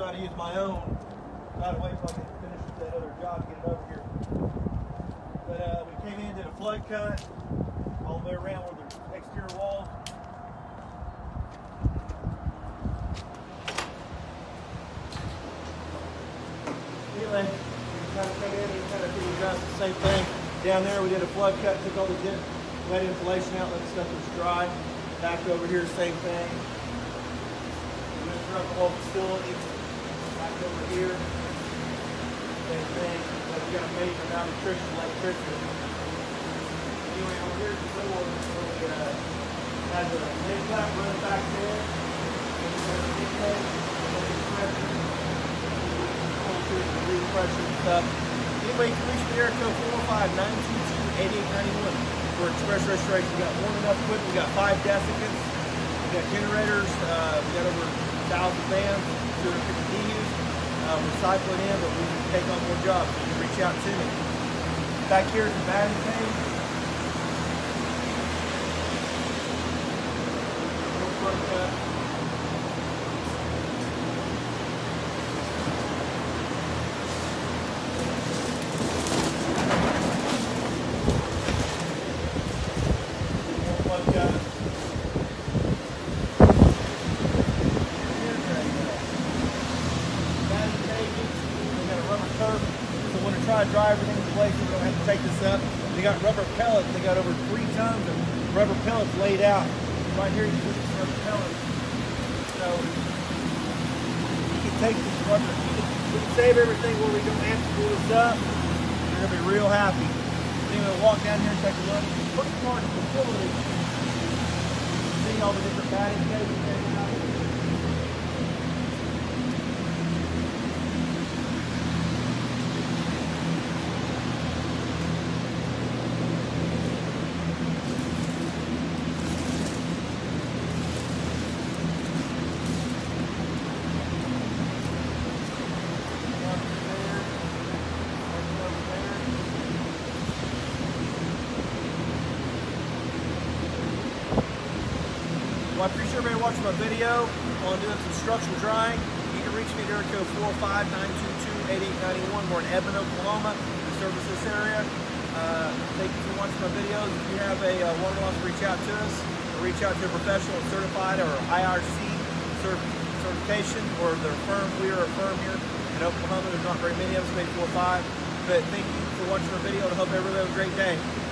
trying to use my own. Right away so I can finish that other job, get it over here. But we came in, did a flood cut all the way around where the exterior walls. Anyway, we kind of come in and kind of do the same thing. Down there we did a flood cut, took all the wet insulation out, let the stuff was dry. Back over here, same thing. We went throughout the whole facility. Back over here, same thing. But we got a major amount of electricity. Anyway, over here at the door, we has a main pipe running back there. And we have a big tank, refreshing stuff. Anyway, you can reach me there at code 405-922-8891 for express restoration. We got more than enough equipment. We got 5 desiccants. We got generators. We got over 1,000 vans, 250 DUs. We're cycling in, but we can take on more jobs. So you can reach out to me. Back here is the batting tank. Dry everything in place. We don't have to take this up. They got rubber pellets. They got over 3 tons of rubber pellets laid out. Right here, you put these rubber pellets. So you can take this rubber. We can save everything where we don't have to pull this up. You're gonna be real happy. Then we'll walk down here and take a look. Pretty large facility. See all the different batting cages hanging out here. Well, I appreciate everybody watching my video on doing some structural drying. You can reach me at area code 405-922-8891. We're in Edmond, Oklahoma. We service this area. Thank you for watching my videos. If you have a water loss, reach out to us. Or reach out to a professional certified or IRC certification or their firm. We are a firm here in Oklahoma. There's not very many of us, maybe 4 or 5. But thank you for watching my video and I hope everybody has a great day.